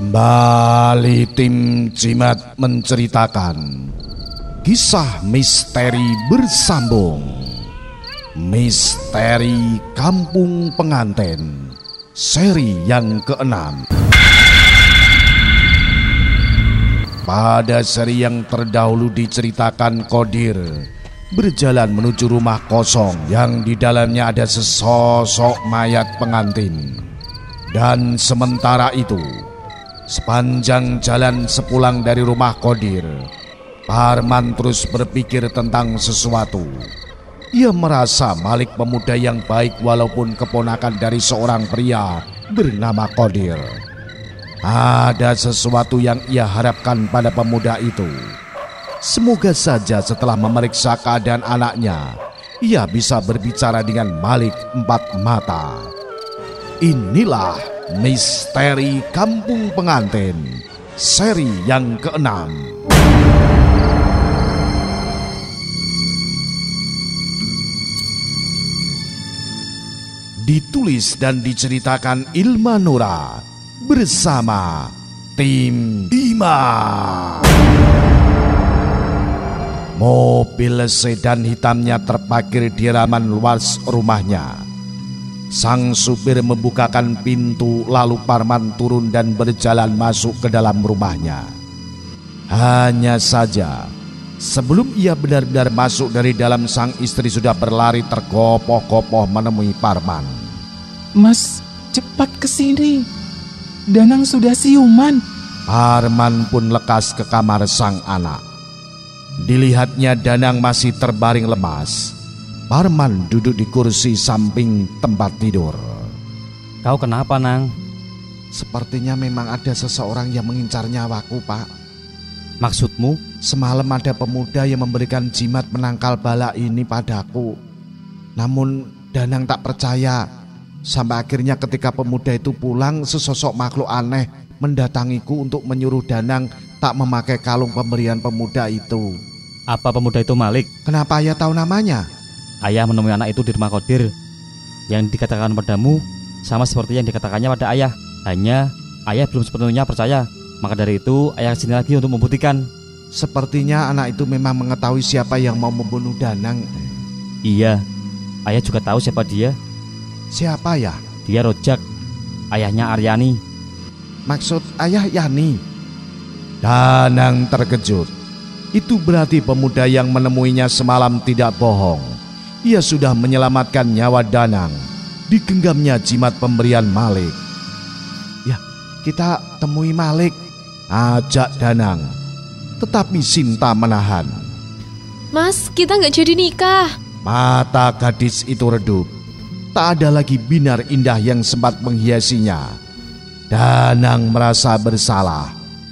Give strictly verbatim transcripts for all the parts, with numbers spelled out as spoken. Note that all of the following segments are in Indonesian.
Kembali tim Jimat menceritakan kisah misteri bersambung. Misteri Kampung Pengantin, seri yang keenam. Pada seri yang terdahulu diceritakan, Qadir berjalan menuju rumah kosong yang di dalamnya ada sesosok mayat pengantin. Dan sementara itu, sepanjang jalan sepulang dari rumah Qadir, Parman terus berpikir tentang sesuatu. Ia merasa Malik pemuda yang baik walaupun keponakan dari seorang pria bernama Qadir. Ada sesuatu yang ia harapkan pada pemuda itu. Semoga saja setelah memeriksa keadaan anaknya, ia bisa berbicara dengan Malik Empat Mata. Inilah Misteri Kampung Pengantin, seri yang keenam. Ditulis dan diceritakan Ilma Nura bersama tim Dima. Mobil sedan hitamnya terparkir di halaman luas rumahnya. Sang supir membukakan pintu, lalu Parman turun dan berjalan masuk ke dalam rumahnya. Hanya saja, sebelum ia benar-benar masuk dari dalam, sang istri sudah berlari tergopoh-gopoh menemui Parman. Mas, cepat ke sini. Danang sudah siuman. Parman pun lekas ke kamar sang anak. Dilihatnya Danang masih terbaring lemas. Parman duduk di kursi samping tempat tidur. Kau kenapa, Nang? Sepertinya memang ada seseorang yang mengincar nyawaku, Pak. Maksudmu? Semalam ada pemuda yang memberikan jimat menangkal bala ini padaku. Namun Danang tak percaya. Sampai akhirnya ketika pemuda itu pulang, sesosok makhluk aneh mendatangiku untuk menyuruh Danang tak memakai kalung pemberian pemuda itu. Apa pemuda itu Malik? Kenapa ayah tahu namanya? Ayah menemui anak itu di rumah Qadir. Yang dikatakan padamu sama seperti yang dikatakannya pada ayah. Hanya ayah belum sepenuhnya percaya. Maka dari itu ayah kesini lagi untuk membuktikan. Sepertinya anak itu memang mengetahui siapa yang mau membunuh Danang. Iya, ayah juga tahu siapa dia. Siapa ya? Dia Rojak, ayahnya Aryani. Maksud ayah Yani? Danang terkejut. Itu berarti pemuda yang menemuinya semalam tidak bohong. Ia sudah menyelamatkan nyawa Danang. Digenggamnya jimat pemberian Malik. Ya, kita temui Malik, ajak Danang. Tetapi Sinta menahan. Mas, kita nggak jadi nikah. Mata gadis itu redup. Tak ada lagi binar indah yang sempat menghiasinya. Danang merasa bersalah.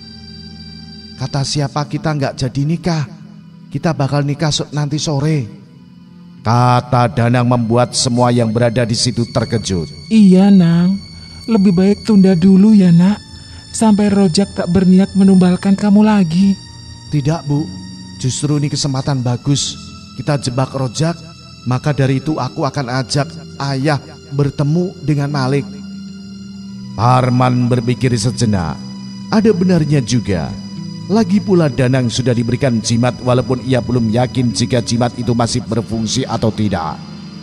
Kata siapa kita nggak jadi nikah? Kita bakal nikah nanti sore. Kata Danang membuat semua yang berada di situ terkejut. Iya, Nang. Lebih baik tunda dulu ya, Nak. Sampai Rojak tak berniat menumbalkan kamu lagi. Tidak, Bu. Justru ini kesempatan bagus. Kita jebak Rojak. Maka dari itu aku akan ajak ayah bertemu dengan Malik. Parman berpikir sejenak. Ada benarnya juga. Lagi pula Danang sudah diberikan jimat walaupun ia belum yakin jika jimat itu masih berfungsi atau tidak.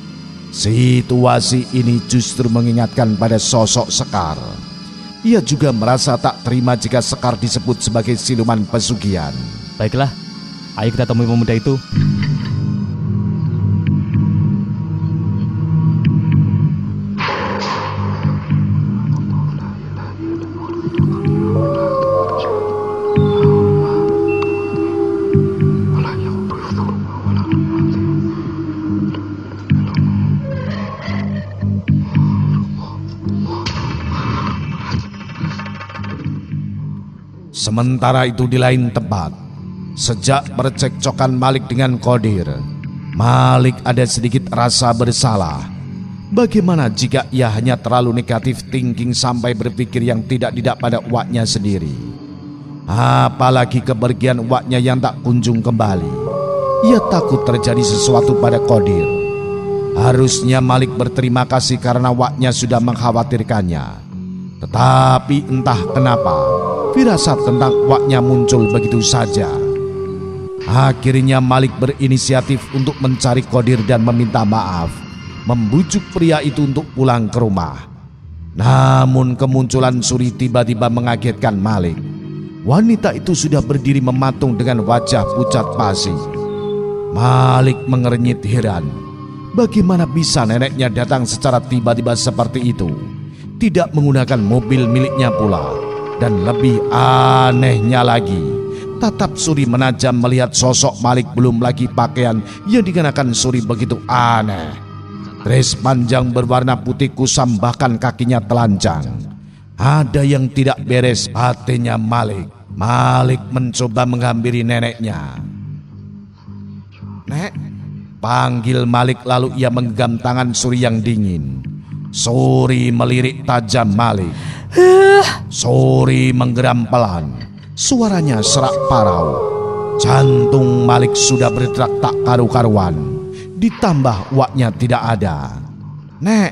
Situasi ini justru mengingatkan pada sosok Sekar. Ia juga merasa tak terima jika Sekar disebut sebagai siluman pesugihan. Baiklah, ayo kita temui pemuda itu. Sementara itu di lain tempat, sejak percekcokan Malik dengan Qadir, Malik ada sedikit rasa bersalah. Bagaimana jika ia hanya terlalu negatif thinking sampai berpikir yang tidak-tidak pada uaknya sendiri? Apalagi kepergian uaknya yang tak kunjung kembali. Ia takut terjadi sesuatu pada Qadir. Harusnya Malik berterima kasih karena uaknya sudah mengkhawatirkannya. Tetapi entah kenapa firasat tentang uaknya muncul begitu saja. Akhirnya Malik berinisiatif untuk mencari Qadir dan meminta maaf, membujuk pria itu untuk pulang ke rumah. Namun kemunculan Suri tiba-tiba mengagetkan Malik. Wanita itu sudah berdiri mematung dengan wajah pucat pasi. Malik mengernyit heran. Bagaimana bisa neneknya datang secara tiba-tiba seperti itu? Tidak menggunakan mobil miliknya pula. Dan lebih anehnya lagi, tatap Suri menajam melihat sosok Malik, belum lagi pakaian yang dikenakan Suri begitu aneh. Dres panjang berwarna putih kusam, bahkan kakinya telanjang. Ada yang tidak beres hatinya Malik. Malik mencoba menghampiri neneknya. "Nek," panggil Malik, lalu ia menggenggam tangan Suri yang dingin. Suri melirik tajam Malik. Suri menggeram pelan. Suaranya serak parau. Jantung Malik sudah berdetak tak karu-karuan. Ditambah uaknya tidak ada. "Nek."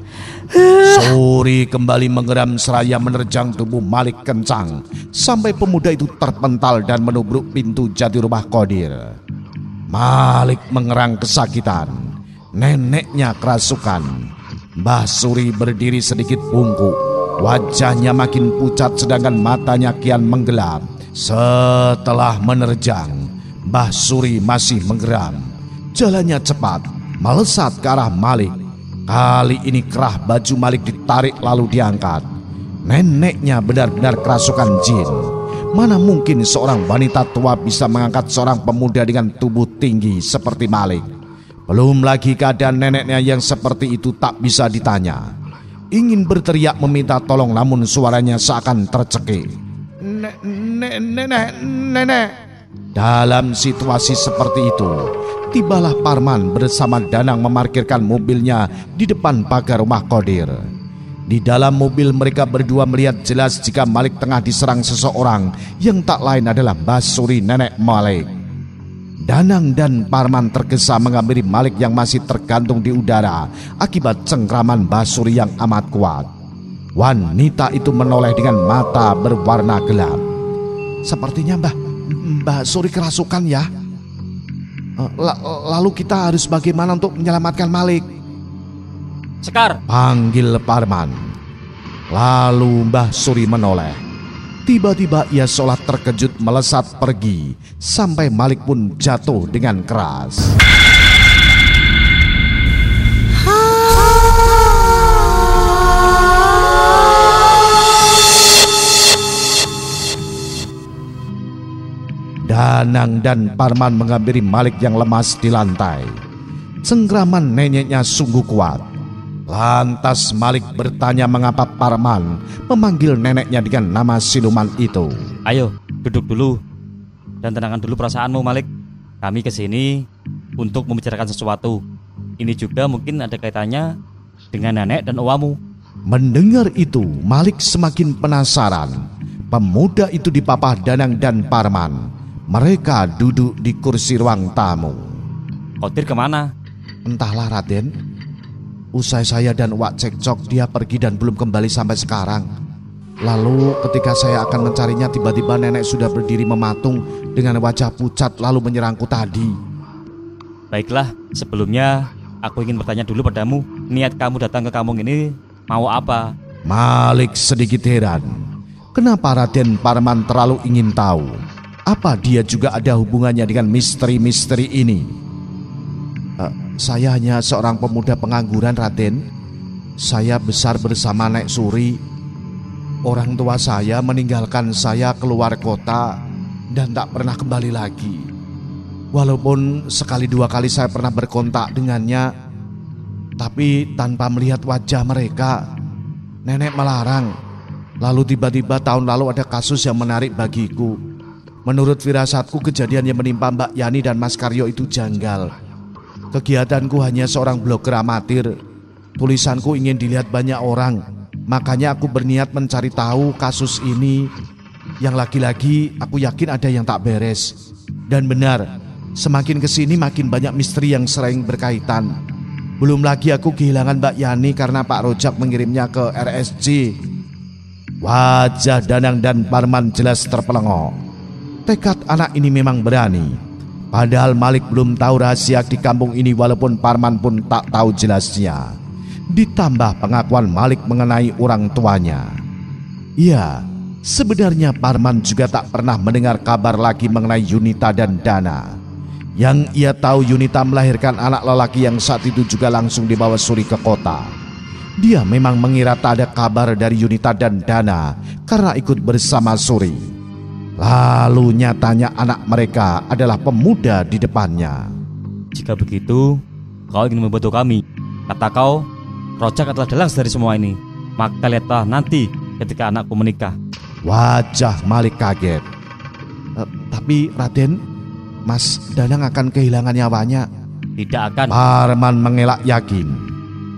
Suri kembali menggeram seraya menerjang tubuh Malik kencang sampai pemuda itu terpental dan menubruk pintu jati rumah Qadir. Malik mengerang kesakitan. Neneknya kerasukan. Mbah Suri berdiri sedikit bungkuk. Wajahnya makin pucat sedangkan matanya kian menggelap. Setelah menerjang, Mbah Suri masih menggeram. Jalannya cepat, melesat ke arah Malik. Kali ini kerah baju Malik ditarik lalu diangkat. Neneknya benar-benar kerasukan jin. Mana mungkin seorang wanita tua bisa mengangkat seorang pemuda dengan tubuh tinggi seperti Malik. Belum lagi keadaan neneknya yang seperti itu tak bisa ditanya. Ingin berteriak meminta tolong namun suaranya seakan tercekik. "Nenek, nenek, nenek." Dalam situasi seperti itu, tibalah Parman bersama Danang memarkirkan mobilnya di depan pagar rumah Qadir. Di dalam mobil mereka berdua melihat jelas jika Malik tengah diserang seseorang yang tak lain adalah Mbah Suri, nenek Malik. Danang dan Parman tergesa menghampiri Malik yang masih tergantung di udara akibat cengkraman Mbah Suri yang amat kuat. Wanita itu menoleh dengan mata berwarna gelap. "Sepertinya Mbah Mbah Suri kerasukan ya. Lalu kita harus bagaimana untuk menyelamatkan Malik?" "Sekar!" panggil Parman. Lalu Mbah Suri menoleh. Tiba-tiba ia seolah terkejut melesat pergi sampai Malik pun jatuh dengan keras. Danang dan Parman menghampiri Malik yang lemas di lantai. Cengkraman neneknya sungguh kuat. Lantas Malik bertanya mengapa Parman memanggil neneknya dengan nama siluman itu. "Ayo, duduk dulu dan tenangkan dulu perasaanmu, Malik. Kami kesini untuk membicarakan sesuatu. Ini juga mungkin ada kaitannya dengan nenek dan owamu." Mendengar itu, Malik semakin penasaran. Pemuda itu dipapah Danang dan Parman. Mereka duduk di kursi ruang tamu. "Qadir kemana?" "Entahlah Raden. Usai saya dan Wak cekcok, dia pergi dan belum kembali sampai sekarang. Lalu ketika saya akan mencarinya, tiba-tiba nenek sudah berdiri mematung dengan wajah pucat lalu menyerangku tadi." "Baiklah, sebelumnya aku ingin bertanya dulu padamu. Niat kamu datang ke kampung ini mau apa?" Malik sedikit heran. Kenapa Raden Parman terlalu ingin tahu? Apa dia juga ada hubungannya dengan misteri-misteri ini? Uh, saya hanya seorang pemuda pengangguran, Raden. Saya besar bersama Nek Suri. Orang tua saya meninggalkan saya keluar kota dan tak pernah kembali lagi. Walaupun sekali dua kali saya pernah berkontak dengannya, tapi tanpa melihat wajah mereka. Nenek melarang. Lalu tiba-tiba tahun lalu ada kasus yang menarik bagiku. Menurut firasatku, kejadian yang menimpa Mbak Yani dan Mas Karyo itu janggal. Kegiatanku hanya seorang blogger amatir. Tulisanku ingin dilihat banyak orang. Makanya aku berniat mencari tahu kasus ini. Yang lagi-lagi aku yakin ada yang tak beres. Dan benar, semakin kesini makin banyak misteri yang sering berkaitan. Belum lagi aku kehilangan Mbak Yani karena Pak Rojak mengirimnya ke R S J. Wajah Danang dan Parman jelas terpelengok. Tekad anak ini memang berani. Padahal Malik belum tahu rahasia di kampung ini, walaupun Parman pun tak tahu jelasnya. Ditambah pengakuan Malik mengenai orang tuanya. Ya, sebenarnya Parman juga tak pernah mendengar kabar lagi mengenai Yunita dan Dana. Yang ia tahu, Yunita melahirkan anak lelaki yang saat itu juga langsung dibawa Suri ke kota. Dia memang mengira tak ada kabar dari Yunita dan Dana karena ikut bersama Suri. Lalu nyatanya anak mereka adalah pemuda di depannya. Jika begitu, kau ingin membantu kami. Kata kau, Rojak adalah dalang dari semua ini. Maka lihatlah nanti ketika anakku menikah. Wajah Malik kaget. E, tapi Raden, Mas Danang akan kehilangan nyawanya. Tidak akan. Parman mengelak yakin.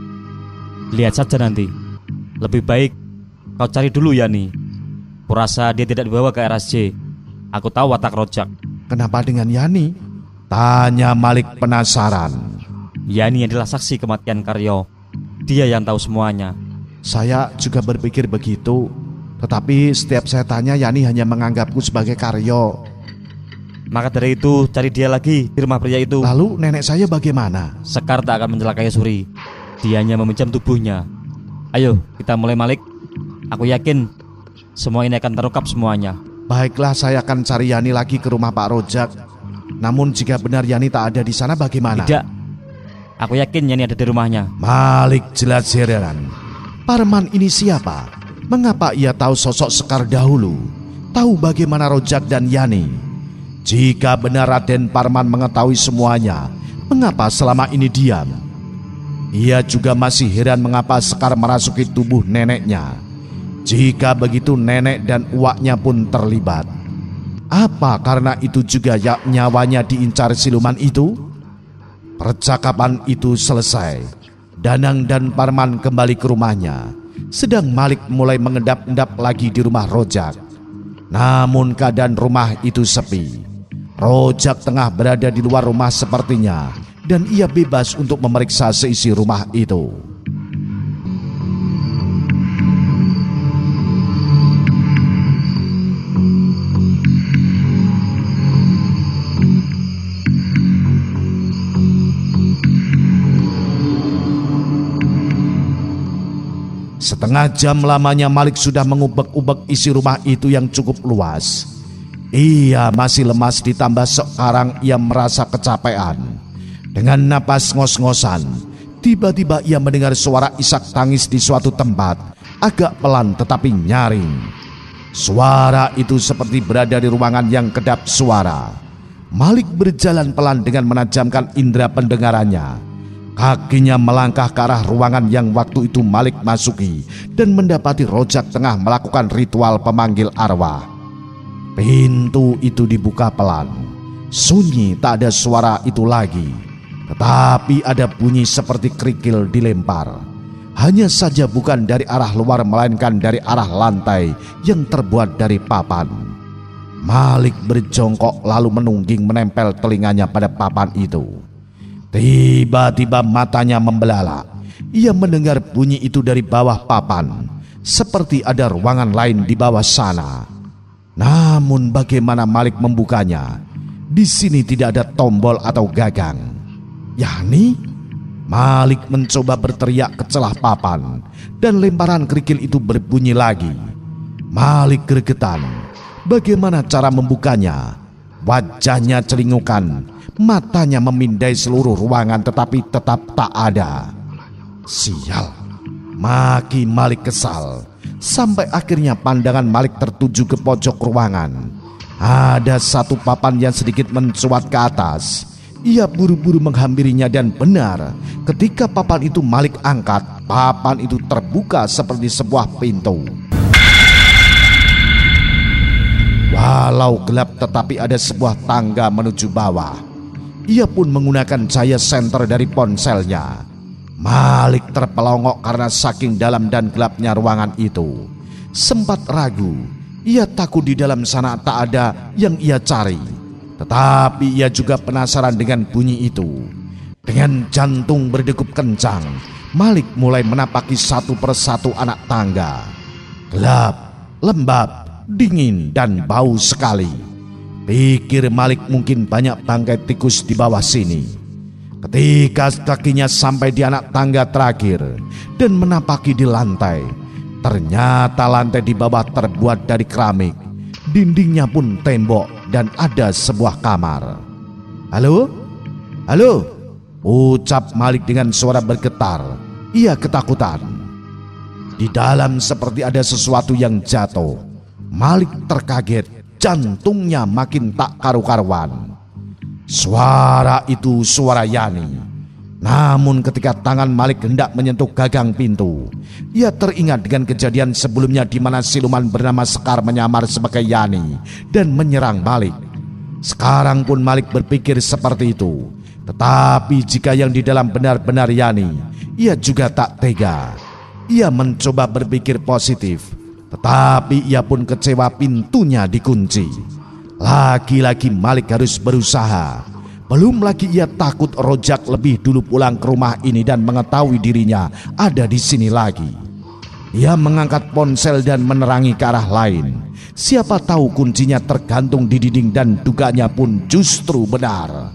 Lihat saja nanti. Lebih baik kau cari dulu Yani. Kurasa dia tidak dibawa ke R S J. Aku tahu watak Rojak. Kenapa dengan Yani? Tanya Malik penasaran. Yani adalah saksi kematian Karyo. Dia yang tahu semuanya. Saya juga berpikir begitu. Tetapi setiap saya tanya, Yani hanya menganggapku sebagai Karyo. Maka dari itu cari dia lagi di rumah pria itu. Lalu nenek saya bagaimana? Sekar tak akan mencelakai Suri. Dia hanya meminjam tubuhnya. Ayo kita mulai Malik. Aku yakin semua ini akan terungkap semuanya. Baiklah, saya akan cari Yani lagi ke rumah Pak Rojak. Namun jika benar Yani tak ada di sana bagaimana? Tidak. Aku yakin Yani ada di rumahnya. Malik jelas heran. Parman ini siapa? Mengapa ia tahu sosok Sekar dahulu? Tahu bagaimana Rojak dan Yani? Jika benar Raden Parman mengetahui semuanya, mengapa selama ini diam? Ia juga masih heran mengapa Sekar merasuki tubuh neneknya. Jika begitu nenek dan uaknya pun terlibat. Apa karena itu juga ya nyawanya diincar siluman itu? Percakapan itu selesai. Danang dan Parman kembali ke rumahnya. Sedang Malik mulai mengendap-endap lagi di rumah Rojak. Namun keadaan rumah itu sepi. Rojak tengah berada di luar rumah sepertinya, dan ia bebas untuk memeriksa seisi rumah itu. Setengah jam lamanya Malik sudah mengubek-ubek isi rumah itu yang cukup luas. Ia masih lemas, ditambah sekarang ia merasa kecapean. Dengan napas ngos-ngosan, tiba-tiba ia mendengar suara isak tangis di suatu tempat, agak pelan tetapi nyaring. Suara itu seperti berada di ruangan yang kedap suara. Malik berjalan pelan dengan menajamkan indera pendengarannya. Kakinya melangkah ke arah ruangan yang waktu itu Malik masuki dan mendapati Rojak tengah melakukan ritual pemanggil arwah. Pintu itu dibuka pelan. Sunyi, tak ada suara itu lagi. Tetapi ada bunyi seperti kerikil dilempar. Hanya saja bukan dari arah luar melainkan dari arah lantai yang terbuat dari papan. Malik berjongkok lalu menungging menempel telinganya pada papan itu. Tiba-tiba matanya membelalak. Ia mendengar bunyi itu dari bawah papan, seperti ada ruangan lain di bawah sana. Namun bagaimana Malik membukanya? Di sini tidak ada tombol atau gagang. Yani? Malik mencoba berteriak ke celah papan, dan lemparan kerikil itu berbunyi lagi. Malik gregetan. Bagaimana cara membukanya? Wajahnya celingukan. Matanya memindai seluruh ruangan tetapi tetap tak ada. Sial, maki Malik kesal. Sampai akhirnya pandangan Malik tertuju ke pojok ruangan. Ada satu papan yang sedikit mencuat ke atas. Ia buru-buru menghampirinya dan benar, ketika papan itu Malik angkat, papan itu terbuka seperti sebuah pintu. Walau gelap tetapi ada sebuah tangga menuju bawah. Ia pun menggunakan cahaya senter dari ponselnya. Malik terpelongok karena saking dalam dan gelapnya ruangan itu. Sempat ragu, ia takut di dalam sana tak ada yang ia cari. Tetapi ia juga penasaran dengan bunyi itu. Dengan jantung berdegup kencang, Malik mulai menapaki satu persatu anak tangga. Gelap, lembab, dingin, dan bau sekali. Pikir Malik mungkin banyak bangkai tikus di bawah sini. Ketika kakinya sampai di anak tangga terakhir dan menapaki di lantai, ternyata lantai di bawah terbuat dari keramik. Dindingnya pun tembok dan ada sebuah kamar. "Halo? Halo?" ucap Malik dengan suara bergetar. Ia ketakutan. Di dalam seperti ada sesuatu yang jatuh. Malik terkaget, jantungnya makin tak karu-karuan. Suara itu suara Yani. Namun ketika tangan Malik hendak menyentuh gagang pintu, ia teringat dengan kejadian sebelumnya di mana siluman bernama Sekar menyamar sebagai Yani dan menyerang Malik. Sekarang pun Malik berpikir seperti itu. Tetapi jika yang di dalam benar-benar Yani, ia juga tak tega. Ia mencoba berpikir positif, tetapi ia pun kecewa pintunya dikunci. Lagi-lagi Malik harus berusaha. Belum lagi ia takut Rojak lebih dulu pulang ke rumah ini dan mengetahui dirinya ada di sini lagi. Ia mengangkat ponsel dan menerangi ke arah lain. Siapa tahu kuncinya tergantung di dinding dan duganya pun justru benar.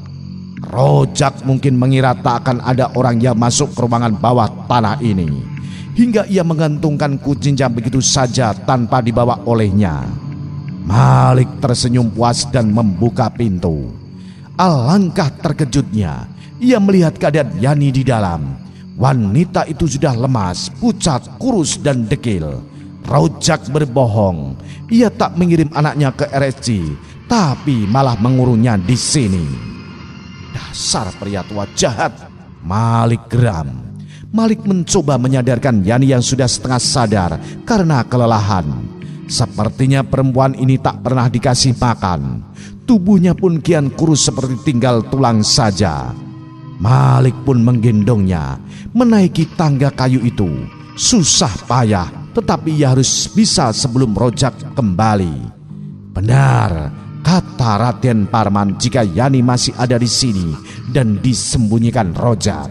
Rojak mungkin mengira tak akan ada orang yang masuk ke ruangan bawah tanah ini, hingga ia menggantungkan kuncinya begitu saja tanpa dibawa olehnya. Malik tersenyum puas dan membuka pintu. Alangkah terkejutnya, ia melihat keadaan Yani di dalam. Wanita itu sudah lemas, pucat, kurus dan dekil. Rojak berbohong. Ia tak mengirim anaknya ke R S C, tapi malah mengurungnya di sini. Dasar pria tua jahat, Malik geram. Malik mencoba menyadarkan Yani yang sudah setengah sadar karena kelelahan. Sepertinya perempuan ini tak pernah dikasih makan. Tubuhnya pun kian kurus seperti tinggal tulang saja. Malik pun menggendongnya menaiki tangga kayu itu. Susah payah, tetapi ia harus bisa sebelum Rojak kembali. Benar kata Raden Parman jika Yani masih ada di sini dan disembunyikan Rojak.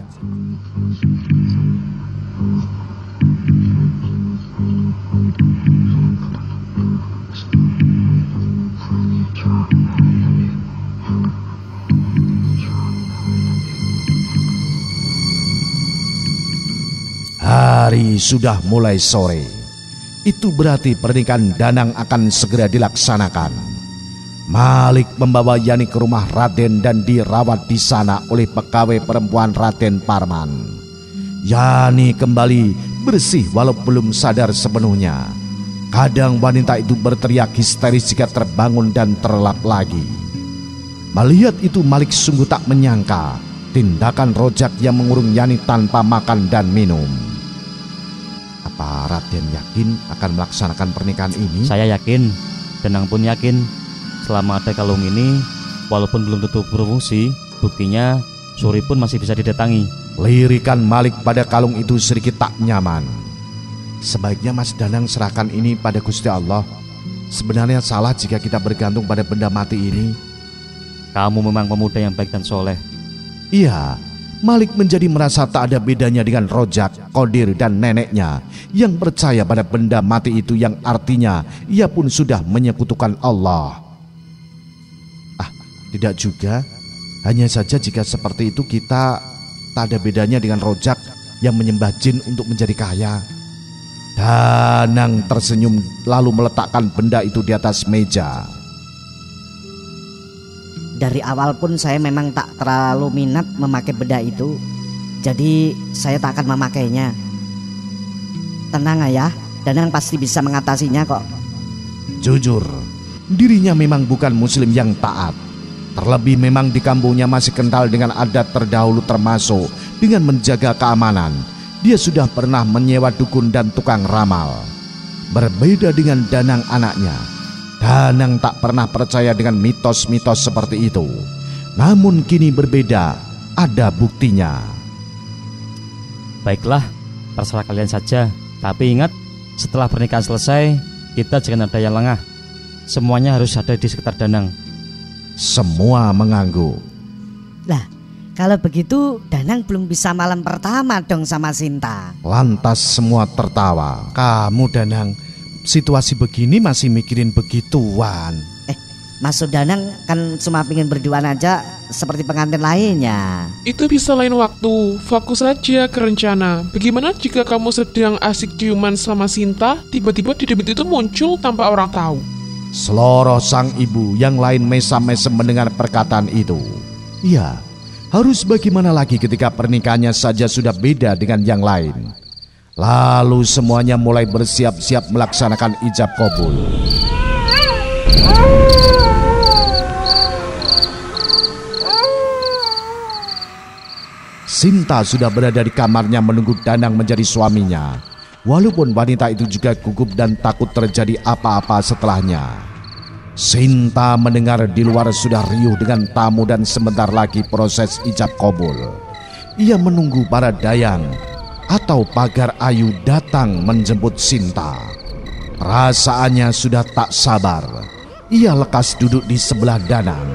Hari sudah mulai sore. Itu berarti pernikahan Danang akan segera dilaksanakan. Malik membawa Yani ke rumah Raden dan dirawat di sana oleh pegawai perempuan Raden Parman. Yani kembali bersih walau belum sadar sepenuhnya. Kadang wanita itu berteriak histeris jika terbangun dan terlelap lagi. Melihat itu Malik sungguh tak menyangka tindakan Rojak yang mengurung Yani tanpa makan dan minum. Apa Raden yakin akan melaksanakan pernikahan ini? Saya yakin, Danang pun yakin. Selama ada kalung ini, walaupun belum tentu berfungsi, buktinya Suri pun masih bisa didatangi. Lirikan Malik pada kalung itu sedikit tak nyaman. Sebaiknya Mas Danang serahkan ini pada Gusti Allah. Sebenarnya salah jika kita bergantung pada benda mati ini. Kamu memang pemuda yang baik dan soleh. Iya, Malik menjadi merasa tak ada bedanya dengan Rojak, Kodir dan neneknya yang percaya pada benda mati itu, yang artinya ia pun sudah menyekutukan Allah. Ah, tidak juga. Hanya saja jika seperti itu kita tak ada bedanya dengan Rojak yang menyembah jin untuk menjadi kaya. Danang tersenyum lalu meletakkan benda itu di atas meja. Dari awal pun saya memang tak terlalu minat memakai benda itu. Jadi saya tak akan memakainya. Tenang ayah, Danang pasti bisa mengatasinya kok. Jujur, dirinya memang bukan muslim yang taat. Terlebih memang di kampungnya masih kental dengan adat terdahulu, termasuk dengan menjaga keamanan. Dia sudah pernah menyewa dukun dan tukang ramal. Berbeda dengan Danang anaknya, Danang tak pernah percaya dengan mitos-mitos seperti itu. Namun kini berbeda, ada buktinya. Baiklah, terserah kalian saja. Tapi ingat, setelah pernikahan selesai, kita jangan ada yang lengah. Semuanya harus ada di sekitar Danang. Semua mengangguk. Lah, kalau begitu Danang belum bisa malam pertama dong sama Sinta. Lantas semua tertawa. Kamu Danang situasi begini masih mikirin begituan. Eh, Maksud Danang kan cuma pengen berduaan aja seperti pengantin lainnya. Itu bisa lain waktu, fokus saja ke rencana. Bagaimana jika kamu sedang asik ciuman sama Sinta, tiba-tiba di debit itu muncul tanpa orang tahu? Seloroh sang ibu yang lain mesam-mesem mendengar perkataan itu. Iya, harus bagaimana lagi ketika pernikahannya saja sudah beda dengan yang lain. Lalu semuanya mulai bersiap-siap melaksanakan ijab kabul. Sinta sudah berada di kamarnya menunggu Danang menjadi suaminya. Walaupun wanita itu juga gugup dan takut terjadi apa-apa setelahnya. Sinta mendengar di luar sudah riuh dengan tamu dan sebentar lagi proses ijab kabul. Ia menunggu para dayang atau pagar ayu datang menjemput Sinta. Perasaannya sudah tak sabar. Ia lekas duduk di sebelah Danang.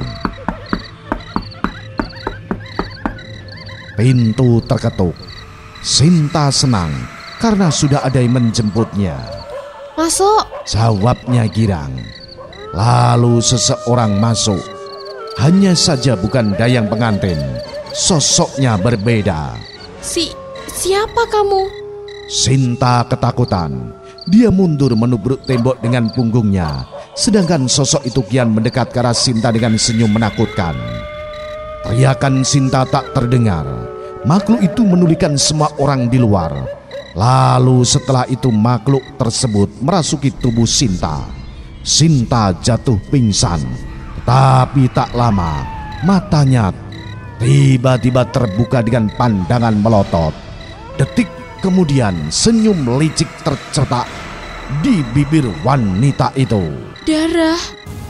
Pintu terketuk. Sinta senang karena sudah ada yang menjemputnya. Masuk. Jawabnya girang. Lalu seseorang masuk. Hanya saja bukan dayang pengantin. Sosoknya berbeda. Si, siapa kamu? Sinta ketakutan. Dia mundur menubruk tembok dengan punggungnya. Sedangkan sosok itu kian mendekat ke arah Sinta dengan senyum menakutkan. Teriakan Sinta tak terdengar. Makhluk itu menulikan semua orang di luar. Lalu setelah itu makhluk tersebut merasuki tubuh Sinta. Sinta jatuh pingsan. Tapi tak lama matanya tiba-tiba terbuka dengan pandangan melotot. Detik kemudian senyum licik tercetak di bibir wanita itu. Darah.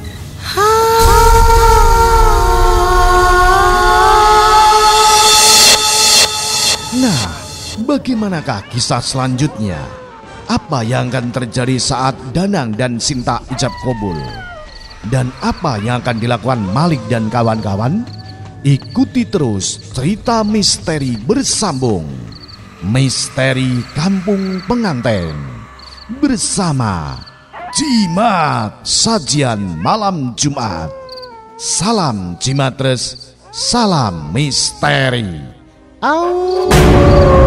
Nah, bagaimanakah kisah selanjutnya? Apa yang akan terjadi saat Danang dan Sinta ijab kabul? Dan apa yang akan dilakukan Malik dan kawan-kawan? Ikuti terus cerita misteri bersambung. Misteri Kampung Pengantin bersama Jimat Sajian Malam Jumat. Salam Jimatres, salam misteri. Oh.